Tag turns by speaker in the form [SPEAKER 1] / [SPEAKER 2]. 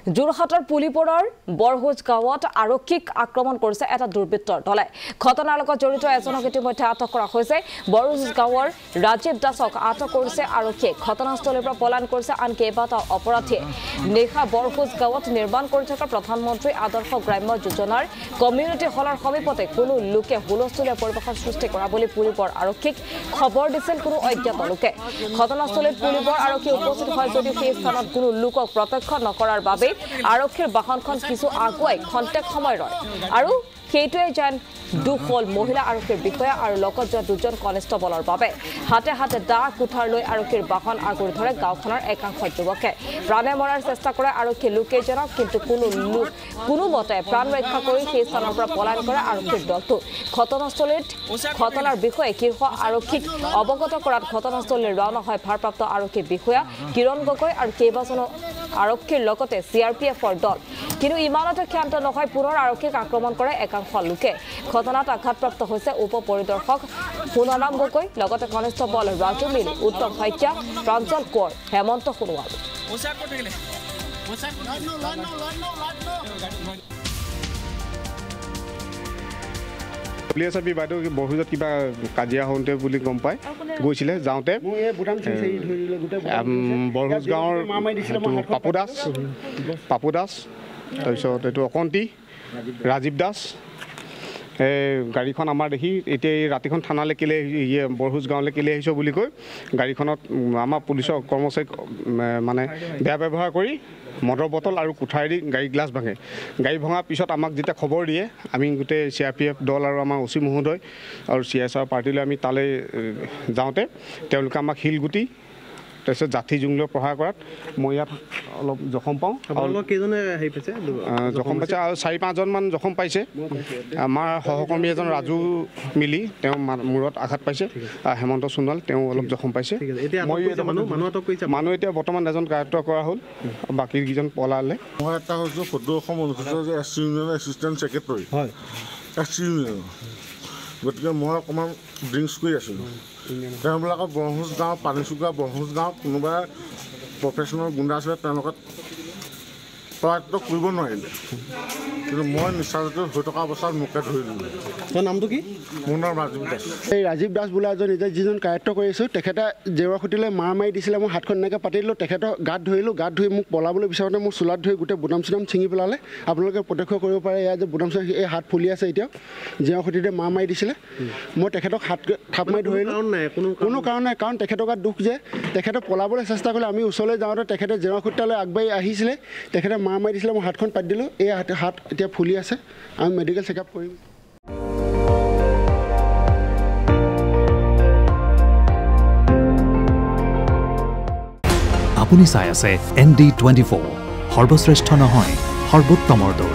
[SPEAKER 1] যোৰহাটৰ পুলিপৰৰ বৰহুজ গাঁৱত আৰক্ষীক আক্ৰমণ কৰিছে এটা দুৰ্বৃত্তৰ দলে ঘটনাৰ লগত জড়িত এজনক ইতিমধ্যে আটক কৰা হৈছে বৰহুজ গাঁৱৰ ৰাজীৱ দাসক আটক কৰিছে আৰক্ষীয়ে ঘটনাস্থলীৰ পৰা পলায়ন কৰিছে আন কেইবাটাও অপৰাধীয়ে নিশা বৰহুজ গাঁৱত নিৰ্মাণ কৰি থকা প্ৰধানমন্ত্ৰী আদৰ্শ গ্ৰাম্য যোজনাৰ কমিউনিটি হলৰ সমীপতে কোনো লোকে হুলস্থুলীয়া পৰিৱেশৰ সৃষ্টি কৰা বুলি পুলিপৰ আৰক্ষীক খবৰ দিছিল কোনো অজ্ঞাত লোকে ঘটনাস্থলীত পুলিপৰ আৰক্ষী উপস্থিত হয় যদিও সেই স্থানত কোনো লোকক প্ৰত্যক্ষ নকৰাৰ বাবে আৰক্ষীৰ বাহনখন কিছু আগুৱাই খন্তেক সময় ৰয় আৰু সেইটোৱে যেন দুখ হ'ল মহিলা আৰক্ষীৰ বিষয়া আৰু লগত যোৱা দুজন কনিষ্টবলৰ বাবে হাতে হাতে দা কুঠাৰ লৈ আৰক্ষীৰ বাহন আগুৰি ধৰে গাঁওখনৰ একাংশ যুৱকে প্ৰাণে মৰাৰ চেষ্টা কৰে আৰক্ষী লোককেইজনক কিন্তু কোনো মতে প্ৰাণ ৰক্ষা কৰি সেই স্থানৰ পৰা পলায়ন কৰে আৰক্ষীৰ দলটো ঘটনাস্থলীত ঘটনাৰ বিষয়ে শীৰ্ষ আৰক্ষীক অৱগত কৰাত ঘটনাস্থলীলৈ ৰাওনা হয় ভাৰপ্ৰাপ্ত আৰক্ষী বিষয়া কিৰণ গগৈ আৰু কেইবাজনো আৰক্ষীৰ লগতে চিআৰপিএফৰ দল কিন্তু ইমানতে ক্ষান্ত নহয় পুনৰ আৰক্ষীক আক্ৰমণ কৰে একাংশ লোকে ঘটনাত আঘাতপ্ৰাপ্ত হৈছে উপ পৰিদৰ্শক সোণাৰাম গগৈ লগতে কনিষ্টবল ৰাজু মিলি উত্তম শইকীয়া প্ৰাঞ্জল কোঁৱৰ হেমন্ত সোণোৱাল
[SPEAKER 2] পুলিচ আমি বাইদেউ বৰহুজত কিবা কাজিয়া হওঁতে বুলি গম পাই গৈছিলে যাওঁতে বৰহুজ গাঁৱৰ পাপু দাস তাৰপিছত এইটো অকন্তি ৰাজীৱ দাস গাড়ীখন আমাৰ দেখি এতিয়া এই ৰাতিখন থানালৈ কেলে বৰহুজ গাঁৱলৈ কেলে আহিছ বুলি কৈ গাড়ীখনত আমাৰ পুলিচৰ কৰ্মচাৰীক মানে বেয়া ব্যৱহাৰ কৰি মদৰ বটল আৰু কুঠাৰেদি গাড়ী গ্লাছ ভাঙে গাড়ী ভঙাৰ পিছত আমাক যেতিয়া খবৰ দিয়ে আমি গোটেই চিআৰপিএফ দল আৰু আমাৰ অচি মহোদয় আৰু চিএছআৰ পাৰ্টিলৈ আমি তালৈ যাওঁতে তেওঁলোকে আমাক শিলগুটি তাৰপিছত জাঠি জুংলৈ প্ৰহাৰ কৰাত মই ইয়াত অলপ জখম পাওঁ জখম পাইছে আৰু 4-5জনমান জখম পাইছে আমাৰ সহকৰ্মী এজন ৰাজু মিলি তেওঁ মূৰত আঘাত পাইছে হেমন্ত সোণোৱাল তেওঁ অলপ জখম পাইছে মানুহ এতিয়া বৰ্তমান এজন কাৰ্য কৰা হ'ল বাকীকেইজন পলালে
[SPEAKER 3] মই এটা হৈছোঁ ফটো অসম অনুষ্ঠিত যে এছ চি ইউনিয়নৰ এছিষ্টেণ্ট ছেক্ৰেটাৰী হয় এছ চি ইউনিয়নৰ গতিকে মই অকণমান ড্ৰিংকছ কৰি আছিলোঁ তেওঁবিলাকৰ বৰহুজ গাঁও পানীচুকা বৰহুজ গাঁৱত কোনোবা প্ৰফেচনেল গুণ্ডা আছিলে তেওঁলোকক পৰায়ত্ব কৰিব নোৱাৰিলে কিন্তু মই নিচাজাতীয় হৈ থকা অৱস্থাত মোকে ধৰি দিলোঁ
[SPEAKER 4] তেওঁৰ নামটো কি
[SPEAKER 3] মোৰ নাম ৰাজীৱ দাস
[SPEAKER 4] এই ৰাজীৱ দাস বোলা এজন নিজে যিজন কাৰ্য কৰিছোঁ তেখেতে জেওৰা খুটিলৈ মাৰ মাৰি দিছিলে মই হাতখন এনেকৈ পাতি দিলোঁ তেখেতৰ গাত ধৰিলোঁ গাত ধৰি মোক পলাবলৈ বিচাৰোঁতে মোৰ চোলাত ধৰি গোটেই বুটাম চুটাম ছিঙি পেলালে আপোনালোকে প্ৰত্যক্ষ কৰিব পাৰে এয়া যে বুটাম চুটাম এই হাত ফুলি আছে এতিয়াও জেওৰা খুটিতে মাৰ মাৰি দিছিলে মই তেখেতক হাত থাপ মাৰি ধৰিলোঁ কোনো কাৰণ নাই কাৰণ তেখেতৰ গাত দুখ যে তেখেতে পলাবলৈ চেষ্টা কৰিলে আমি ওচৰলৈ যাওঁতে তেখেতে জেওৰা খুটিলৈ আগবাঢ়ি আহিছিলে তেখেতে মাৰ মাৰি দিছিলে মই হাতখন পাতি দিলোঁ এই হাত এতিয়া ফুলি আছে আমি মেডিকেল চেকআপ কৰিম
[SPEAKER 5] আপুনি চাই আছে ND24 সৰ্বশ্ৰেষ্ঠ নহয় সৰ্বোত্তমৰ দৌৰ